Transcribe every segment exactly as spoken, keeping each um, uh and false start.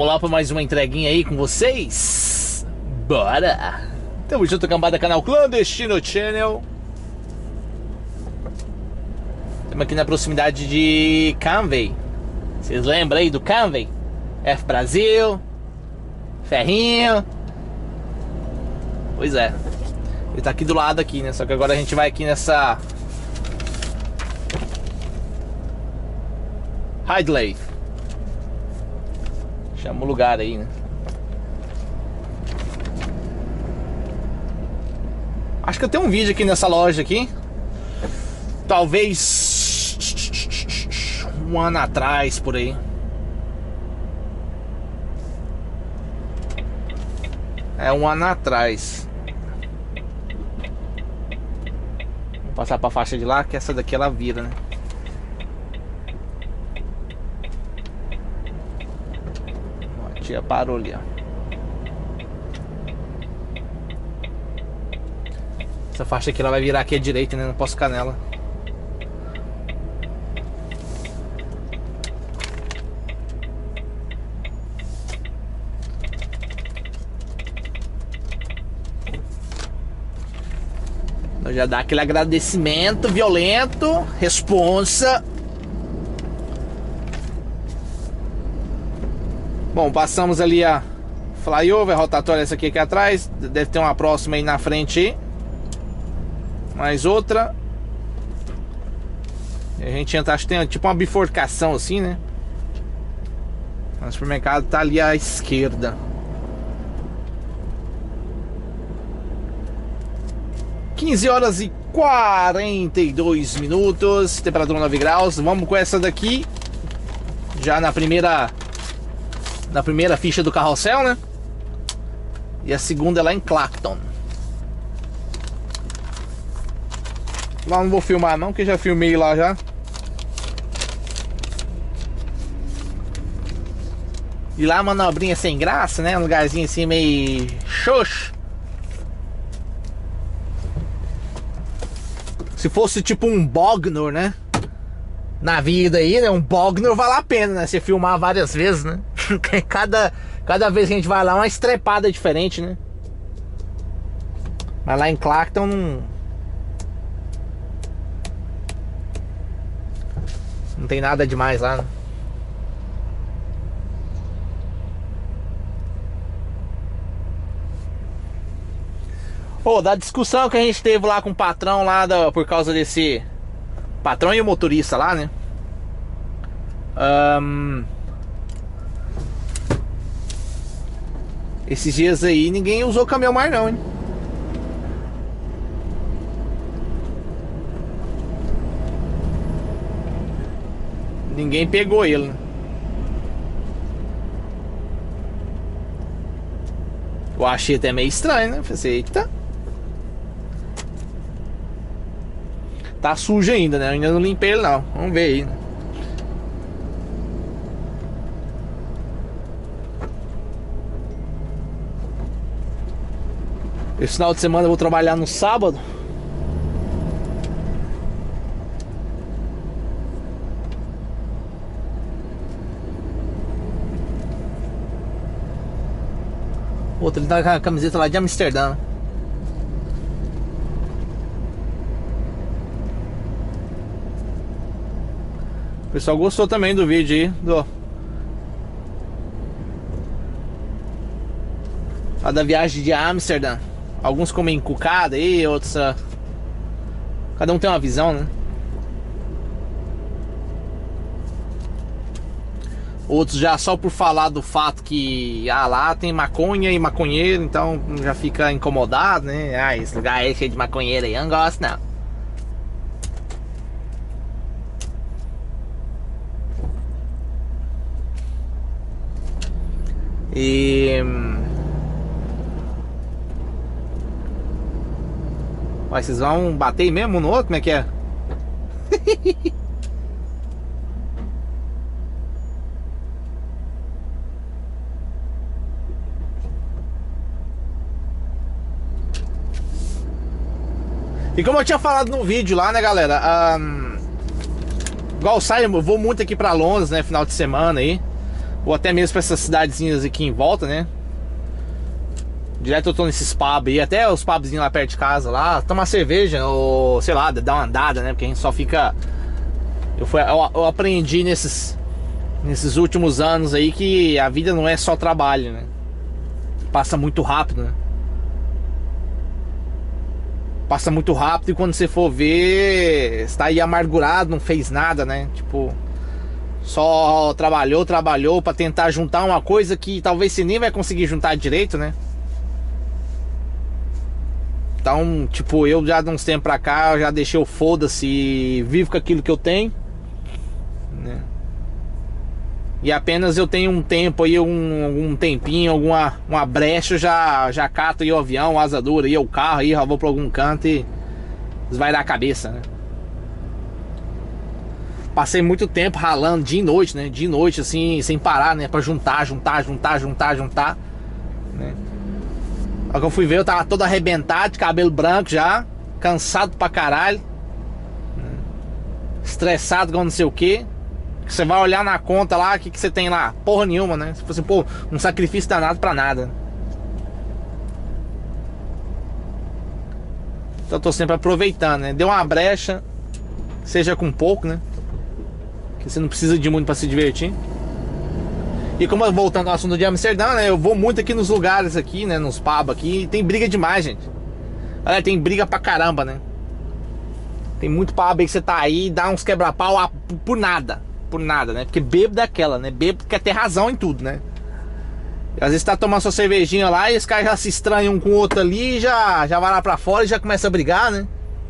Vamos lá para mais uma entreguinha aí com vocês. Bora! Tamo junto, cambada, canal Clandestino Channel. Estamos aqui na proximidade de Canvey. Vocês lembram aí do Canvey? F Brasil, Ferrinho. Pois é. Ele tá aqui do lado aqui, né? Só que agora a gente vai aqui nessa Ridley. Chama o lugar aí, né? Acho que eu tenho um vídeo aqui nessa loja aqui. Talvez um ano atrás, por aí. É, um ano atrás. Vou passar pra faixa de lá, que essa daqui ela vira, né? A tia parou ali, ó. Essa faixa aqui ela vai virar aqui à direita, né? Não posso ficar nela. Então já dá aquele agradecimento violento, responsa. Bom, passamos ali a flyover, rotatória essa aqui, aqui atrás. Deve ter uma próxima aí na frente aí. Mais outra. E a gente entra, acho que tem tipo uma bifurcação assim, né? O supermercado tá ali à esquerda. quinze horas e quarenta e dois minutos. Temperatura nove graus. Vamos com essa daqui. Já na primeira Na primeira ficha do carrossel, né? E a segunda é lá em Clacton. Lá não vou filmar não, porque já filmei lá já. E lá manobrinha sem graça, né? Um lugarzinho assim meio xoxo. Se fosse tipo um Bognor, né? Na vida aí, né? Um Bognor vale a pena, né? Você filmar várias vezes, né? cada, cada vez que a gente vai lá, uma estrepada diferente, né? Mas lá em Clacton não... Não tem nada demais lá, né? Ô, oh, da discussão que a gente teve lá com o patrão lá da, por causa desse patrão e o motorista lá, né? Um, esses dias aí ninguém usou caminhão mais não, hein? Ninguém pegou ele, né? Eu achei até meio estranho, né? Falei assim, eita. Tá sujo ainda, né? Eu ainda não limpei ele não. Vamos ver aí, né? Esse final de semana eu vou trabalhar no sábado. Outro, ele tá com a camiseta lá de Amsterdã. O pessoal gostou também do vídeo aí do... lá da viagem de Amsterdã. Alguns comem cucada aí, outros... Uh... cada um tem uma visão, né? Outros já só por falar do fato que ah, lá tem maconha e maconheiro, então já fica incomodado, né? Ah, esse lugar é cheio de maconheiro aí, eu não gosto não. E... Mas vocês vão bater mesmo um no outro? Como é que é? E como eu tinha falado no vídeo lá, né, galera? Um, igual sai, eu vou muito aqui pra Londres, né, final de semana aí. ou até mesmo pra essas cidadezinhas aqui em volta, né? Direto eu tô nesses pubs aí, até os pubzinhos lá perto de casa lá, tomar cerveja, ou sei lá, dar uma andada, né? Porque a gente só fica... Eu, fui, eu, eu aprendi nesses, nesses últimos anos aí que a vida não é só trabalho, né? Passa muito rápido, né? Passa muito rápido e quando você for ver, você tá aí amargurado, não fez nada, né? Tipo, só trabalhou, trabalhou pra tentar juntar uma coisa que talvez você nem vai conseguir juntar direito, né? Então, tipo, eu já de uns tempos pra cá, eu já deixei o foda-se e vivo com aquilo que eu tenho, né? E apenas eu tenho um tempo aí, um, um tempinho, alguma uma brecha, eu já, já cato aí o avião, o asa dura, aí o carro, aí já vou pra algum canto e vai dar a cabeça, né? Passei muito tempo ralando dia e noite, né? Dia e noite, assim, sem parar, né? Pra juntar, juntar, juntar, juntar, juntar, né? Aí que eu fui ver, eu tava todo arrebentado, de cabelo branco já, cansado pra caralho, né? Estressado com não sei o que. Você vai olhar na conta lá, o que, que você tem lá? Porra nenhuma, né? Se fosse, pô, um sacrifício danado pra nada. Então eu tô sempre aproveitando, né? Deu uma brecha, seja com pouco, né? Que você não precisa de muito pra se divertir. E como voltando ao assunto de Amsterdã, né? Eu vou muito aqui nos lugares aqui, né? Nos pubs aqui. E tem briga demais, gente. Olha, tem briga pra caramba, né? Tem muito pub aí que você tá aí e dá uns quebra-pau por nada. Por nada, né? Porque bêbado é aquela, né? Bêbado quer ter razão em tudo, né? E às vezes tá tomando sua cervejinha lá e os caras já se estranham um com o outro ali, já, já vai lá pra fora e já começa a brigar, né?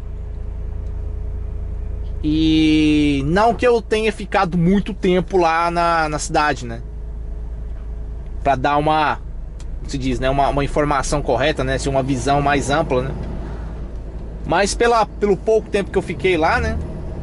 E não que eu tenha ficado muito tempo lá na, na cidade, né? Pra dar uma, como se diz, né? Uma, uma informação correta, né? Assim, uma visão mais ampla, né? Mas pela, pelo pouco tempo que eu fiquei lá, né?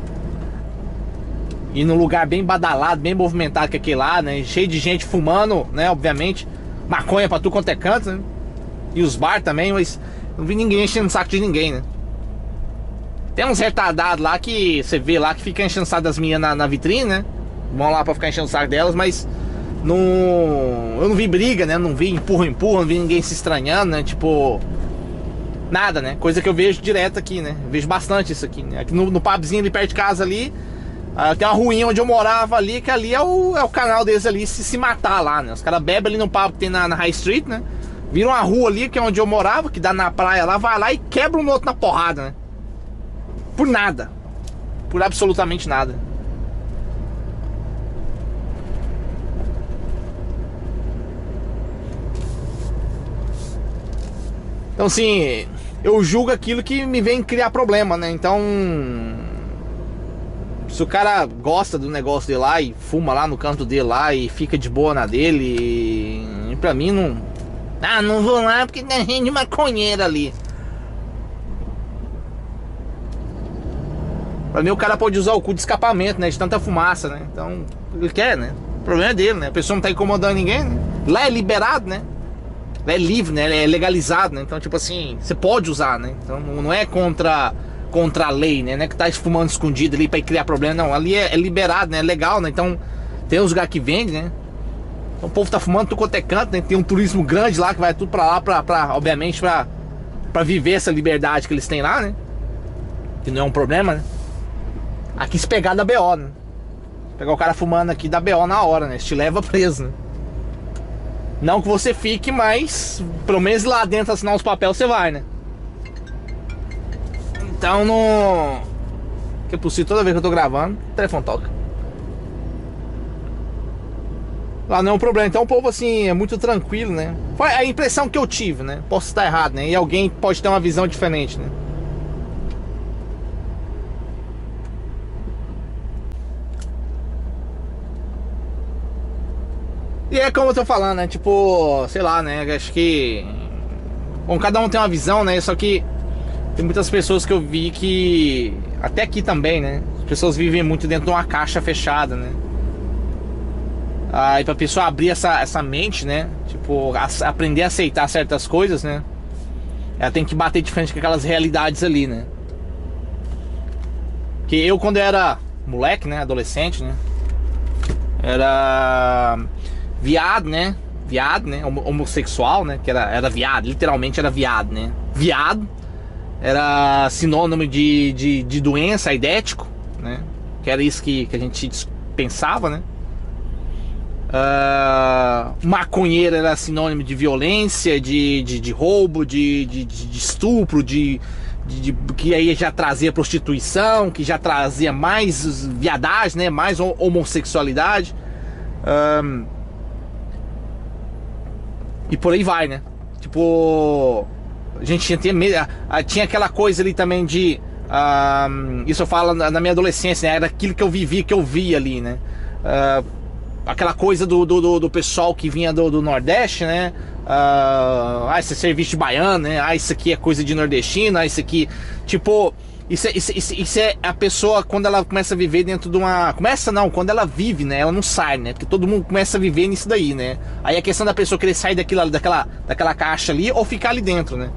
E num lugar bem badalado, bem movimentado que aquele lá, né? Cheio de gente fumando, né? Obviamente. Maconha pra tudo quanto é canto, né? E os bar também, mas não vi ninguém enchendo o saco de ninguém, né? Tem uns retardados lá que você vê lá que fica enchendo o saco das meninas na, na vitrine, né? Vão lá pra ficar enchendo o saco delas, mas não... eu não vi briga, né? Não vi empurra, empurra, não vi ninguém se estranhando, né? Tipo... nada, né? Coisa que eu vejo direto aqui, né? Eu vejo bastante isso aqui, né? Aqui no, no pubzinho ali perto de casa ali, uh, tem uma ruinha onde eu morava ali, que ali é o, é o canal deles ali, se se matar lá, né? Os caras bebem ali no pub que tem na, na High Street, né? Viram uma rua ali, que é onde eu morava, que dá na praia lá, vai lá e quebra um outro na porrada, né? Por nada. Por absolutamente nada. Então assim, eu julgo aquilo que me vem criar problema, né? Então, se o cara gosta do negócio dele lá e fuma lá no canto dele lá e fica de boa na dele, e pra mim não... ah, não vou lá porque tem gente maconheira ali. Pra mim o cara pode usar o cu de escapamento, né? De tanta fumaça, né? Então, ele quer, né? O problema é dele, né? A pessoa não tá incomodando ninguém, né? Lá é liberado, né? Lá é livre, né? É legalizado, né? Então, tipo assim, você pode usar, né? Então não é contra, contra a lei, né? Não é que tá fumando escondido ali pra criar problema, não. Ali é, é liberado, né? É legal, né? Então, tem uns lugares que vende, né? Então, o povo tá fumando tudo quanto é canto, né? Tem um turismo grande lá que vai tudo pra lá, pra, pra, obviamente, pra, pra viver essa liberdade que eles têm lá, né? Que não é um problema, né? Aqui se pegar da B O, né? Pegar o cara fumando aqui da B O na hora, né? Te leva preso, né? Não que você fique, mas pelo menos lá dentro assinar os papéis você vai, né? Então não... que é possível, toda vez que eu tô gravando, o telefone toca. Lá não é um problema. Então o povo assim é muito tranquilo, né? Foi a impressão que eu tive, né? Posso estar errado, né? E alguém pode ter uma visão diferente, né? E é como eu tô falando, né? Tipo, sei lá, né? Acho que... bom, cada um tem uma visão, né? Só que tem muitas pessoas que eu vi que... até aqui também, né? As pessoas vivem muito dentro de uma caixa fechada, né? Aí pra pessoa abrir essa, essa mente, né? Tipo, a, aprender a aceitar certas coisas, né? Ela tem que bater de frente com aquelas realidades ali, né? Que eu, quando eu era moleque, né? Adolescente, né? Era... viado, né? Viado, né? Homossexual, né? Que era, era viado, literalmente era viado, né? Viado era sinônimo de, de, de doença, aidético, né? Que era isso que, que a gente pensava, né? Uh, maconheiro era sinônimo de violência, de, de, de roubo, de, de, de estupro, de, de, de que aí já trazia prostituição, que já trazia mais viadagem, né? Mais homossexualidade. Um, e por aí vai, né? Tipo, a gente tinha, tinha aquela coisa ali também de um, isso eu falo na, na minha adolescência, né? Era aquilo que eu vivi, que eu via ali, né? Uh, aquela coisa do, do, do pessoal que vinha do, do Nordeste, né? Uh, ah, esse é serviço de baiano, né? Ah, isso aqui é coisa de nordestino. Ah, isso aqui, tipo, isso é, isso, isso, isso é a pessoa quando ela começa a viver dentro de uma... Começa não, quando ela vive, né? Ela não sai, né? Porque todo mundo começa a viver nisso daí, né? Aí a questão da pessoa querer sair daquilo, daquela, daquela caixa ali ou ficar ali dentro, né?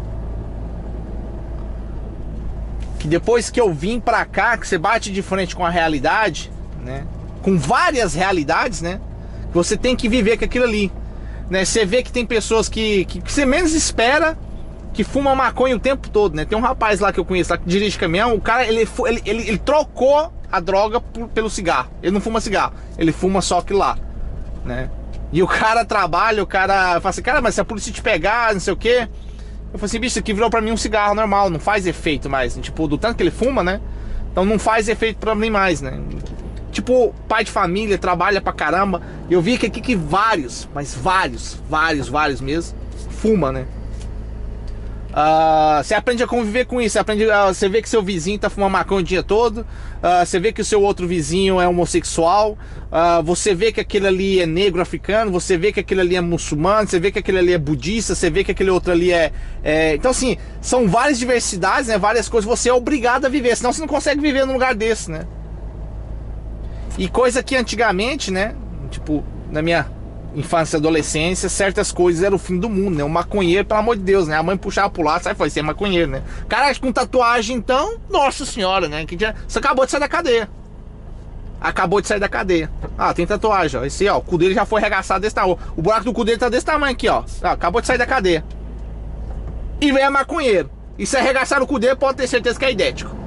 Que depois que eu vim pra cá, que você bate de frente com a realidade, né? Com várias realidades, né? Você tem que viver com aquilo ali, né? Você vê que tem pessoas que, que, que você menos espera que fuma maconha o tempo todo, né? Tem um rapaz lá que eu conheço lá que dirige caminhão. O cara, ele, ele, ele, ele trocou a droga por, pelo cigarro. Ele não fuma cigarro, ele fuma só aquilo lá, né? E o cara trabalha, o cara fala assim, cara, mas se a polícia te pegar, não sei o quê. Eu falei assim, bicho, isso aqui virou pra mim um cigarro normal, não faz efeito mais, tipo, do tanto que ele fuma, né? Então não faz efeito pra mim mais, né? Tipo, pai de família, trabalha pra caramba. Eu vi que aqui que vários, mas vários, vários, vários mesmo, fuma, né? Uh, você aprende a conviver com isso. Você aprende, uh, você vê que seu vizinho tá fumando maconha o dia todo. uh, Você vê que o seu outro vizinho é homossexual. uh, Você vê que aquele ali é negro africano. Você vê que aquele ali é muçulmano. Você vê que aquele ali é budista. Você vê que aquele outro ali é, é... Então assim, são várias diversidades, né? Várias coisas. Você é obrigado a viver, senão você não consegue viver num lugar desse, né? E coisa que antigamente, né? Tipo, na minha infância e adolescência, certas coisas eram o fim do mundo, né? O maconheiro, pelo amor de Deus, né? A mãe puxava pro lado, sai, foi, você é maconheiro, né? Cara, com tatuagem, então, nossa senhora, né? Que já... Você acabou de sair da cadeia. Acabou de sair da cadeia. Ah, tem tatuagem, ó. Esse, ó, o cu dele já foi arregaçado desse tamanho. O buraco do cu dele tá desse tamanho aqui, ó. Ah, acabou de sair da cadeia. E vem a maconheiro. E se arregaçar o cu dele, pode ter certeza que é idético.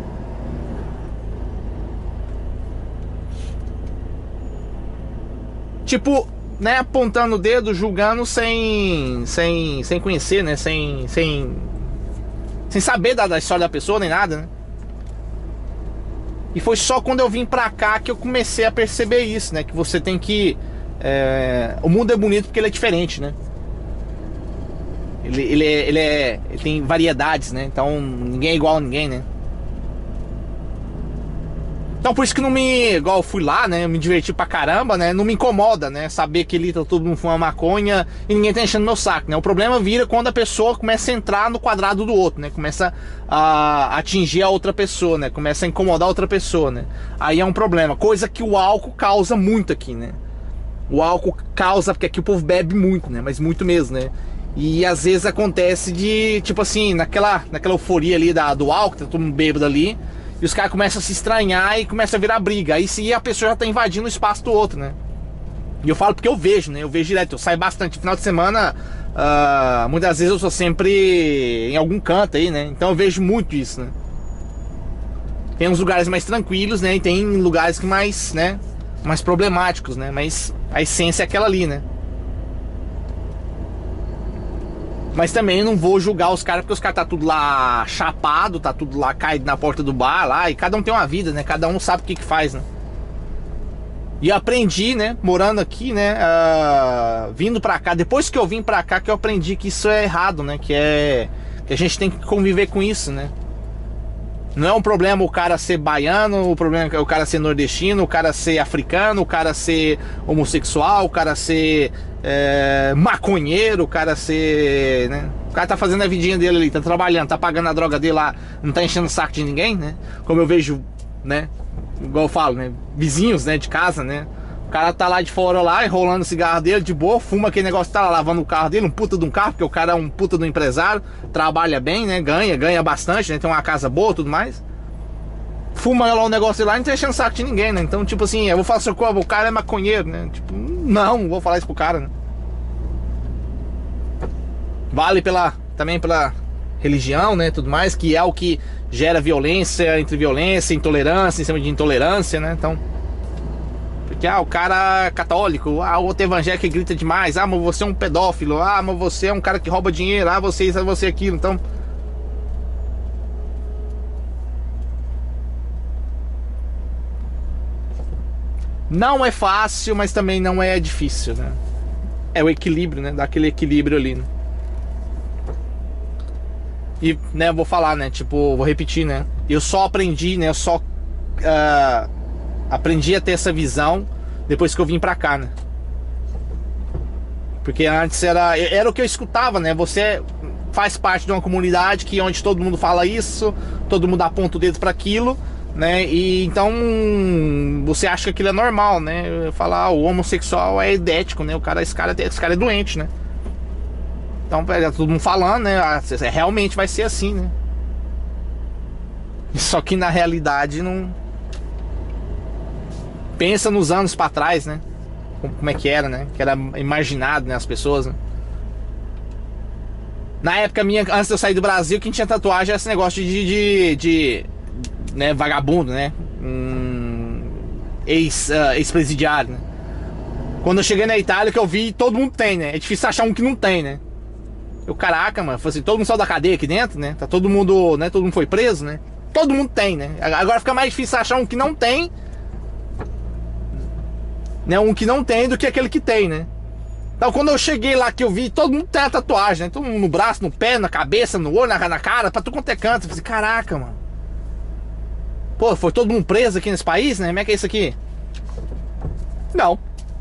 Tipo, né, apontando o dedo, julgando sem sem, sem conhecer, né, sem, sem, sem saber da, da história da pessoa, nem nada, né. E foi só quando eu vim pra cá que eu comecei a perceber isso, né, que você tem que... É, o mundo é bonito porque ele é diferente, né. Ele, ele, é, ele, é, ele tem variedades, né, então ninguém é igual a ninguém, né. Então por isso que não me... Igual eu fui lá, né? Eu me diverti pra caramba, né? Não me incomoda, né? Saber que ali tá todo mundo fumando maconha e ninguém tá enchendo meu saco, né? O problema vira quando a pessoa começa a entrar no quadrado do outro, né? Começa a atingir a outra pessoa, né? Começa a incomodar a outra pessoa, né? Aí é um problema. Coisa que o álcool causa muito aqui, né? O álcool causa... Porque aqui o povo bebe muito, né? Mas muito mesmo, né? E às vezes acontece de... Tipo assim, naquela, naquela euforia ali da, do álcool, tá todo mundo bêbado ali... E os caras começam a se estranhar e começa a virar briga. Aí sim a pessoa já tá invadindo o espaço do outro, né? E eu falo porque eu vejo, né? Eu vejo direto, eu saio bastante. Final de semana, uh, muitas vezes eu sou sempre em algum canto aí, né? Então eu vejo muito isso, né? Tem uns lugares mais tranquilos, né? E tem lugares que mais, né? Mais problemáticos, né? Mas a essência é aquela ali, né? Mas também não vou julgar os caras porque os caras tá tudo lá chapado, tá tudo lá caído na porta do bar lá. E cada um tem uma vida, né? Cada um sabe o que que faz, né? E eu aprendi, né? Morando aqui, né? Uh, vindo pra cá. Depois que eu vim pra cá que eu aprendi que isso é errado, né? Que é... Que a gente tem que conviver com isso, né? Não é um problema o cara ser baiano, o problema é o cara ser nordestino, o cara ser africano, o cara ser homossexual, o cara ser é, maconheiro, o cara ser... Né? O cara tá fazendo a vidinha dele ali, tá trabalhando, tá pagando a droga dele lá, não tá enchendo o saco de ninguém, né? Como eu vejo, né? Igual eu falo, né? Vizinhos, né? De casa, né? O cara tá lá de fora lá, enrolando o cigarro dele de boa, fuma aquele negócio, tá lá lavando o carro dele, um puta de um carro, porque o cara é um puta de um empresário, trabalha bem, né? Ganha, ganha bastante, né? Tem uma casa boa e tudo mais. fuma lá o negócio lá e não tá enchendo o saco de ninguém, né? Então, tipo assim, eu vou falar assim, o cara é maconheiro, né? Tipo, não, vou falar isso pro cara, né? Vale pela, também pela religião, né? Tudo mais, que é o que gera violência entre violência, intolerância em cima de intolerância, né? Então, porque, ah, o cara é católico, ah, o outro evangélico que grita demais, ah, mas você é um pedófilo, ah, mas você é um cara que rouba dinheiro, ah, você isso, ah, você aquilo, então... Não é fácil, mas também não é difícil, né? É o equilíbrio, né? Dá aquele equilíbrio ali, né? E, né, eu vou falar, né? Tipo, vou repetir, né? Eu só aprendi, né? Eu só uh, aprendi a ter essa visão depois que eu vim pra cá, né? Porque antes era, era o que eu escutava, né? Você faz parte de uma comunidade que onde todo mundo fala isso, todo mundo aponta o dedo pra aquilo, né? E então você acha que aquilo é normal, né? Falar, ah, o homossexual é idético, né? O cara, esse cara, esse cara é doente, né? Então, é todo mundo falando, né? Realmente vai ser assim, né? Só que na realidade não. Pensa nos anos pra trás, né? Como é que era, né? Que era imaginado, né? As pessoas, né? Na época minha, antes de eu sair do Brasil, quem tinha tatuagem era esse negócio de, de, de né, vagabundo, né? Hum, ex, uh, ex-presidiário, né? Quando eu cheguei na Itália, que eu vi, todo mundo tem, né? É difícil achar um que não tem, né? Eu, caraca, mano, assim, todo mundo saiu da cadeia aqui dentro, né? Tá todo mundo, né? Todo mundo foi preso, né? Todo mundo tem, né? Agora fica mais difícil achar um que não tem, né? Um que não tem do que aquele que tem, né? Então quando eu cheguei lá que eu vi, todo mundo tem a tatuagem, né? Todo mundo no braço, no pé, na cabeça, no olho, na, na cara, pra tudo quanto é canto. Eu falei, caraca, mano. Pô, foi todo mundo preso aqui nesse país, né? Como é que é isso aqui? Não.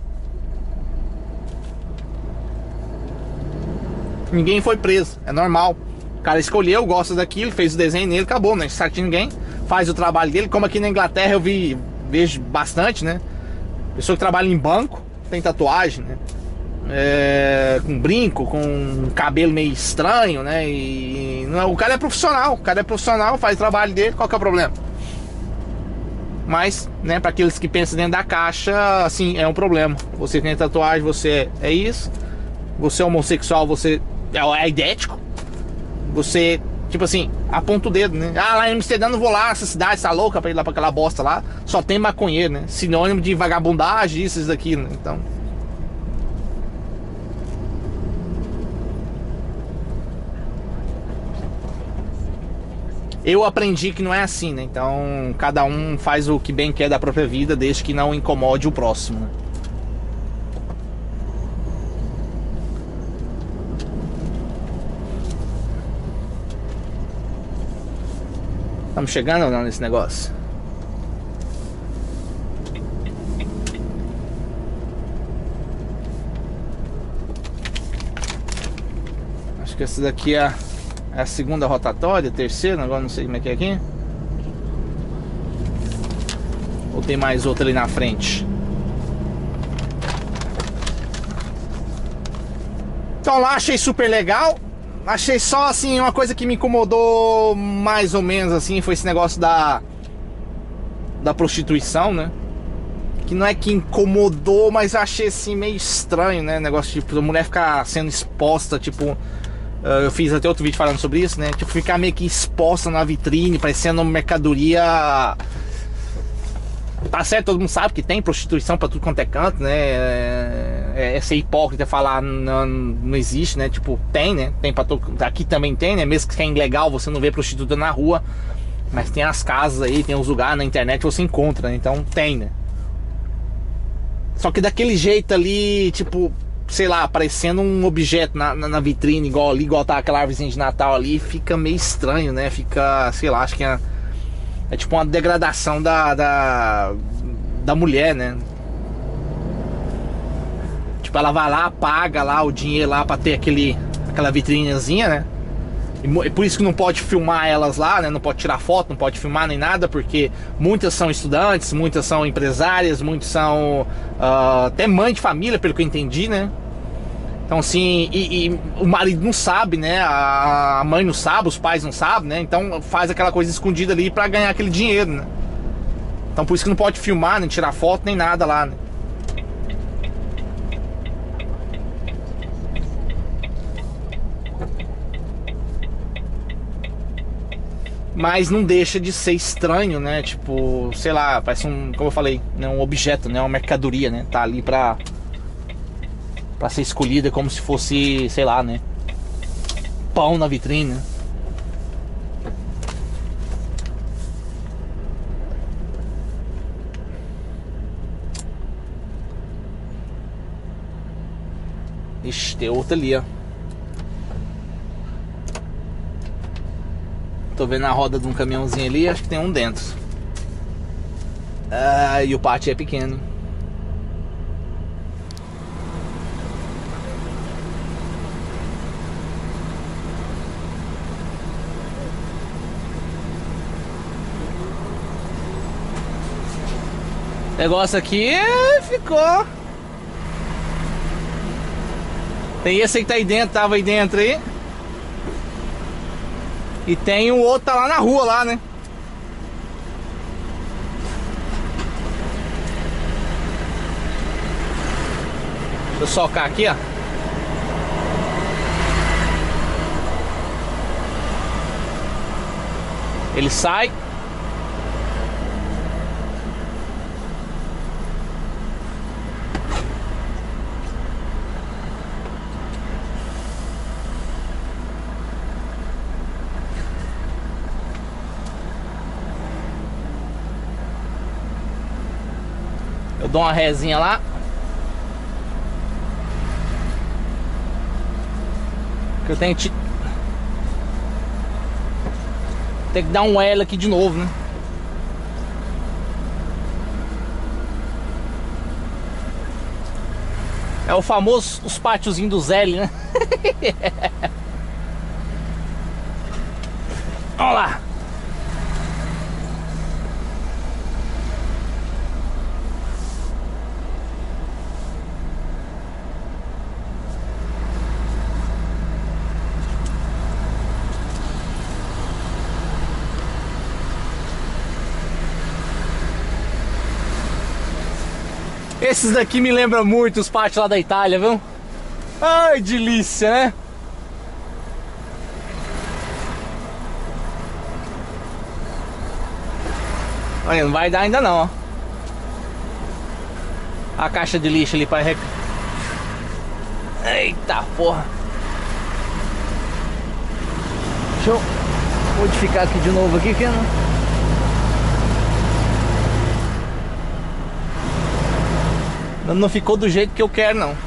Ninguém foi preso, é normal. O cara escolheu, gosta daquilo, fez o desenho nele, acabou, não sabe de ninguém. Faz o trabalho dele, como aqui na Inglaterra eu vi, vejo bastante, né? Pessoa que trabalha em banco, tem tatuagem, né? É, com brinco, com cabelo meio estranho, né? E não, o cara é profissional, o cara é profissional, faz o trabalho dele, qual que é o problema? Mas, né, para aqueles que pensam dentro da caixa, assim, é um problema. Você tem tatuagem, você é isso. Você é homossexual, você é idético. Você, tipo assim, aponta o dedo, né? Ah, lá em Amsterdã não vou lá, essa cidade tá louca pra ir lá pra aquela bosta lá. Só tem maconheiro, né? Sinônimo de vagabundagem, isso, isso, daquilo, né? Então... Eu aprendi que não é assim, né? Então, cada um faz o que bem quer da própria vida, desde que não incomode o próximo, né? Estamos chegando ou não nesse negócio? Acho que essa daqui é a, é a segunda rotatória, terceira, agora não sei como é que é aqui. Ou tem mais outra ali na frente? Então lá achei super legal. Achei só assim, uma coisa que me incomodou mais ou menos assim, foi esse negócio da da prostituição, né? Que não é que incomodou, mas achei assim meio estranho, né? Negócio de tipo, a mulher ficar sendo exposta, tipo, eu fiz até outro vídeo falando sobre isso, né? Tipo, ficar meio que exposta na vitrine, parecendo mercadoria. Tá certo, todo mundo sabe que tem prostituição pra tudo quanto é canto, né? É, é ser hipócrita falar não, não existe, né? Tipo, tem, né? Tem pra todo... Aqui também tem, né? Mesmo que é ilegal, você não vê prostituta na rua, mas tem as casas aí, tem os lugares na internet que você encontra, né? Então tem, né? Só que daquele jeito ali, tipo, sei lá, parecendo um objeto na, na, na vitrine, igual ali, igual tá aquela árvorezinha de Natal ali, fica meio estranho, né? Fica, sei lá, acho que é... É tipo uma degradação da, da, da mulher, né? Tipo, ela vai lá, paga lá o dinheiro lá pra ter aquele, aquela vitrinezinha, né? E por isso que não pode filmar elas lá, né? Não pode tirar foto, não pode filmar nem nada, porque muitas são estudantes, muitas são empresárias, muitas são uh, até mãe de família, pelo que eu entendi, né? Então assim, e, e o marido não sabe, né? A mãe não sabe, os pais não sabem, né? Então faz aquela coisa escondida ali pra ganhar aquele dinheiro, né? Então por isso que não pode filmar, nem tirar foto, nem nada lá, né? Mas não deixa de ser estranho, né? Tipo, sei lá, parece um, como eu falei, né? Um objeto, né? Uma mercadoria, né? Tá ali pra, pra ser escolhida como se fosse, sei lá, né? Pão na vitrine, né? Ixi, tem outra ali, ó. Tô vendo a roda de um caminhãozinho ali, acho que tem um dentro. Ah, e o pátio é pequeno. O negócio aqui ficou. Tem esse aí que tá aí dentro, tava aí dentro aí. E tem o outro tá lá na rua lá, né? Deixa eu socar aqui, ó. Ele sai. Eu dou uma rezinha lá. Que eu tenho que... Tem que dar um L aqui de novo, né? É o famoso os pátiozinhos dos L, né? Vamos lá. Esses daqui me lembram muito os pátios lá da Itália, viu? Ai, delícia, né? Olha, não vai dar ainda não, ó. A caixa de lixo ali para rec... Eita porra. Deixa eu modificar aqui de novo aqui, que não... Não ficou do jeito que eu quero, não.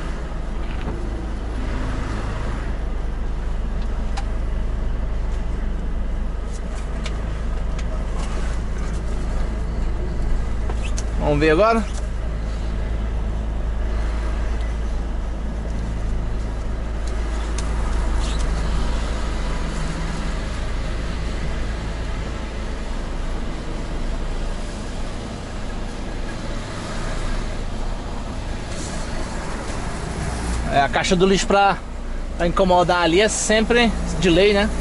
Vamos ver agora. É, a caixa do lixo pra, pra incomodar ali é sempre de lei, né?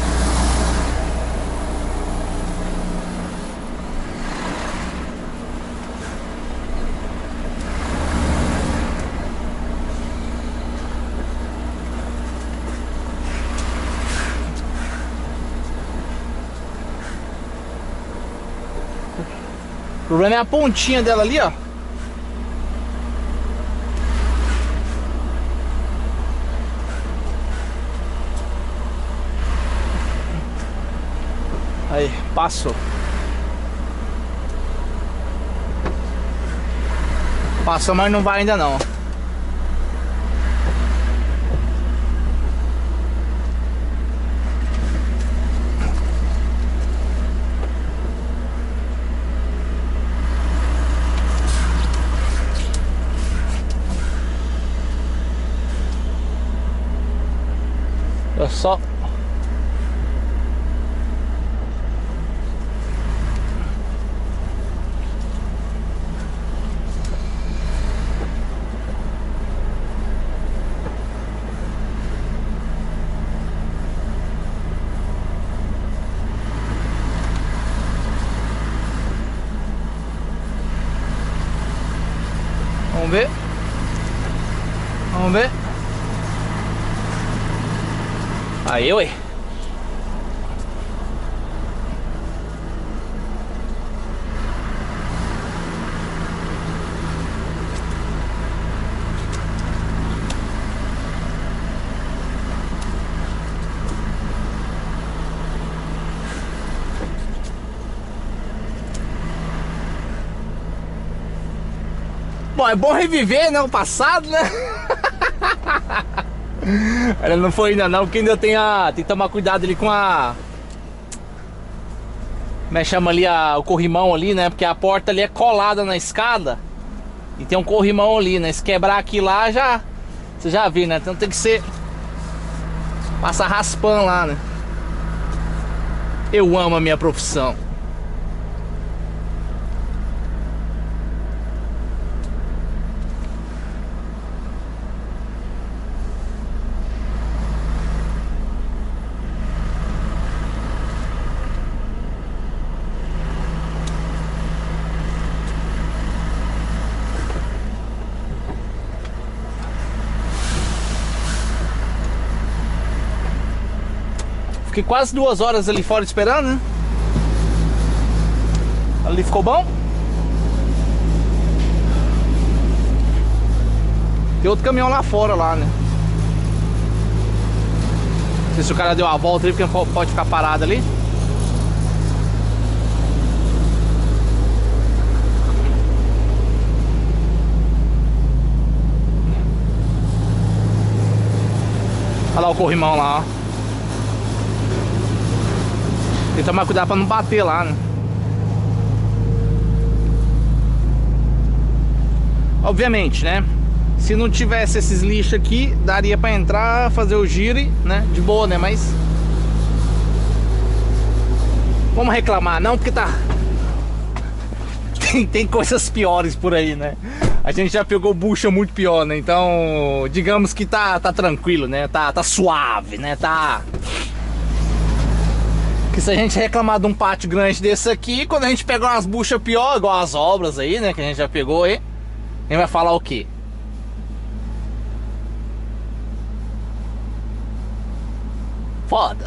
O problema é a pontinha dela ali, ó. Aí, passou. Passou, mas não vai ainda não. Eu só... Aí, ué. Bom, é bom reviver, né, o passado, né? Ela não foi ainda não, porque ainda tem a... Tem que tomar cuidado ali com a... Como é que chama ali a, o corrimão ali, né? Porque a porta ali é colada na escada. E tem um corrimão ali, né? Se quebrar aqui lá, já... Você já viu, né? Então tem que ser... Passar raspando lá, né? Eu amo a minha profissão. Fiquei quase duas horas ali fora esperando, né? Ali ficou bom. Tem outro caminhão lá fora lá, né? Não sei se o cara deu uma volta ali, porque pode ficar parado ali. Olha lá o corrimão lá, ó. Tem que tomar cuidado pra não bater lá, né? Obviamente, né? Se não tivesse esses lixos aqui, daria pra entrar, fazer o giro, né? De boa, né? Mas... Vamos reclamar, não, porque tá... Tem, tem coisas piores por aí, né? A gente já pegou bucha muito pior, né? Então, digamos que tá, tá tranquilo, né? Tá, tá suave, né? Tá... Que se a gente reclamar de um pátio grande desse aqui, quando a gente pegar umas buchas pior, igual as obras aí, né, que a gente já pegou aí, a gente vai falar o quê? Foda.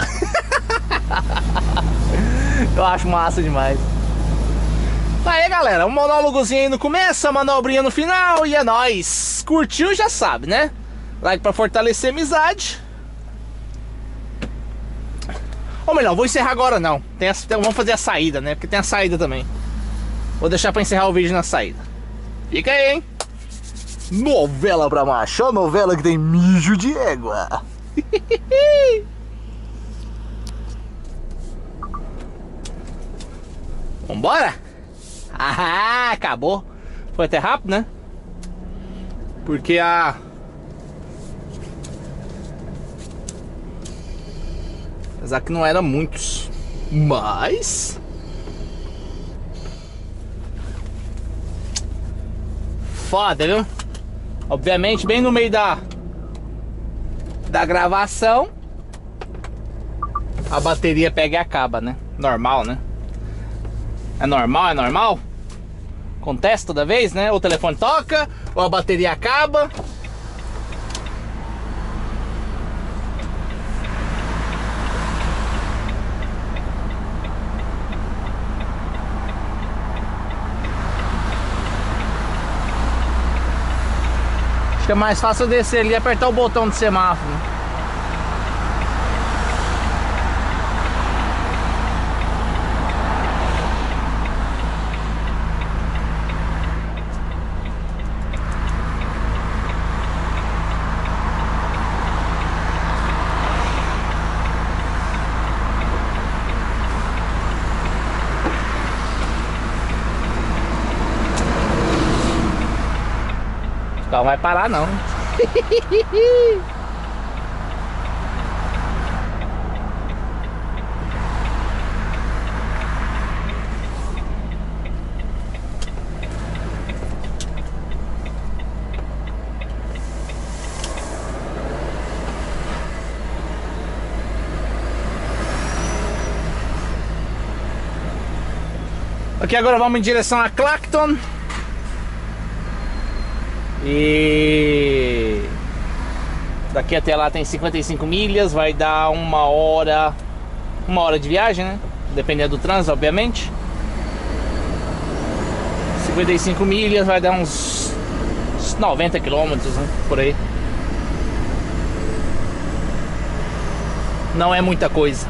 Eu acho massa demais. Aí, galera, um monólogozinho aí no começo, a manobrinha no final e é nóis. Curtiu, já sabe, né? Like pra fortalecer a amizade. Ou melhor, vou encerrar agora não. Tem a, tem, vamos fazer a saída, né? Porque tem a saída também. Vou deixar pra encerrar o vídeo na saída. Fica aí, hein? Novela pra macho. A novela que tem mijo de égua. Vambora? Ah, acabou. Foi até rápido, né? Porque a... Apesar que não era muitos, mas... Foda, viu? Obviamente, bem no meio da... Da gravação, a bateria pega e acaba, né? Normal, né? É normal, é normal? Acontece toda vez, né? Ou o telefone toca, ou a bateria acaba. Acho que é mais fácil eu descer ali e apertar o botão do semáforo. Não vai parar não. Aqui agora vamos em direção a Clacton. E Daqui até lá tem cinquenta e cinco milhas, vai dar uma hora, uma hora de viagem, né? Dependendo do trânsito, obviamente. cinquenta e cinco milhas vai dar uns, uns noventa quilômetros, né? Por aí. Não é muita coisa.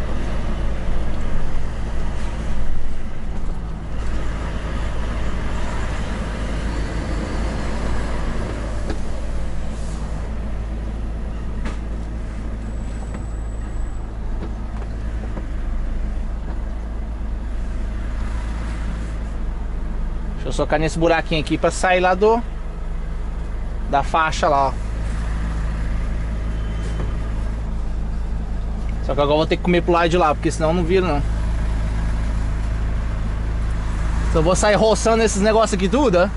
Deixa eu socar nesse buraquinho aqui pra sair lá do da faixa lá, ó. Só que agora eu vou ter que comer pro lado de lá, porque senão não vira não. Então eu vou sair roçando esses negócios aqui tudo, ó.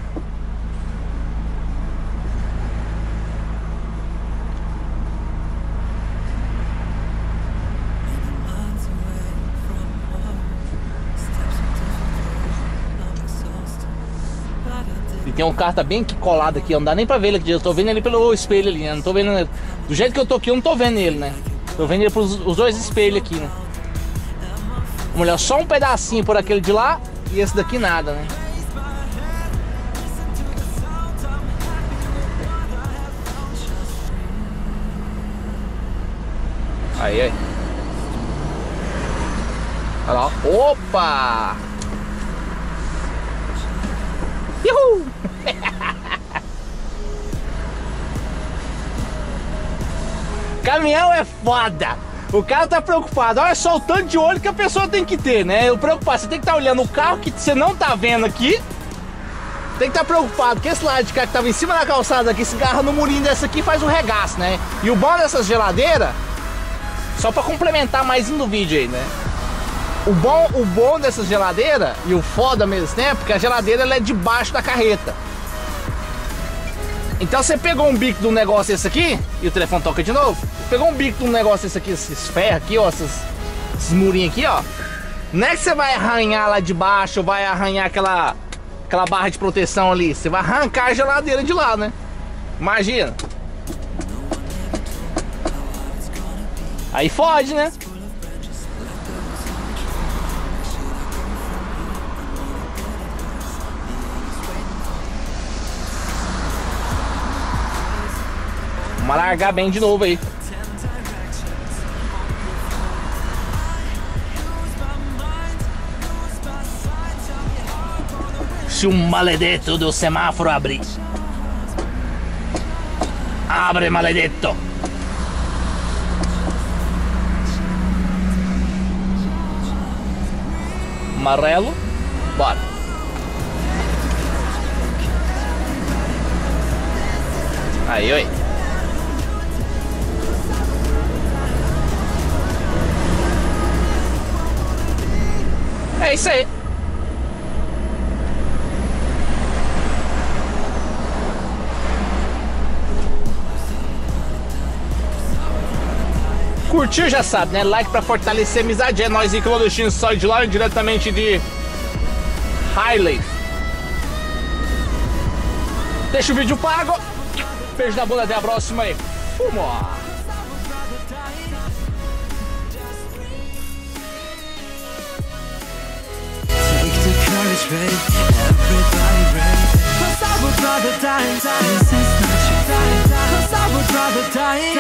E tem um carro tá bem aqui colado aqui, ó. Não dá nem pra ver ele aqui. Eu tô vendo ele pelo espelho ali, né? Não tô vendo ele. Do jeito que eu tô aqui, eu não tô vendo ele, né? Tô vendo ele pros os dois espelhos aqui, né? Olha, só um pedacinho por aquele de lá e esse daqui nada, né? Aí, aí. Olha lá. Opa! Uhul! Caminhão é foda. O cara tá preocupado. Olha só o tanto de olho que a pessoa tem que ter, né? Eu preocupado, você tem que estar tá olhando o carro que você não tá vendo aqui. Tem que estar tá preocupado que esse lado de cá que tava em cima da calçada aqui se agarra no murinho dessa aqui e faz um regaço, né? E o bom dessas geladeiras, só pra complementar mais um do vídeo aí, né? O bom, o bom dessas geladeiras e o foda ao mesmo tempo, que a geladeira ela é debaixo da carreta. Então você pegou um bico de um negócio esse aqui, e o telefone toca de novo. Pegou um bico de um negócio esse aqui, esses ferros aqui, ó, esses, esses murinhos aqui, ó. Não é que você vai arranhar lá de baixo, vai arranhar aquela, aquela barra de proteção ali. Você vai arrancar a geladeira de lá, né? Imagina. Aí fode, né? Vamos largar bem de novo aí. Se o maledetto do semáforo abrir. Abre, maledetto. Amarelo. Bora. Aí, oi. É isso aí. Curtiu, já sabe, né? Like pra fortalecer a amizade. É nóis aí, clandestino, só de lá, diretamente de Highlight. Deixa o vídeo pago. Beijo na bunda, até a próxima aí. Fumo! Ready, everybody ready. 'Cause I would rather die. This is not your time. 'Cause I would rather die.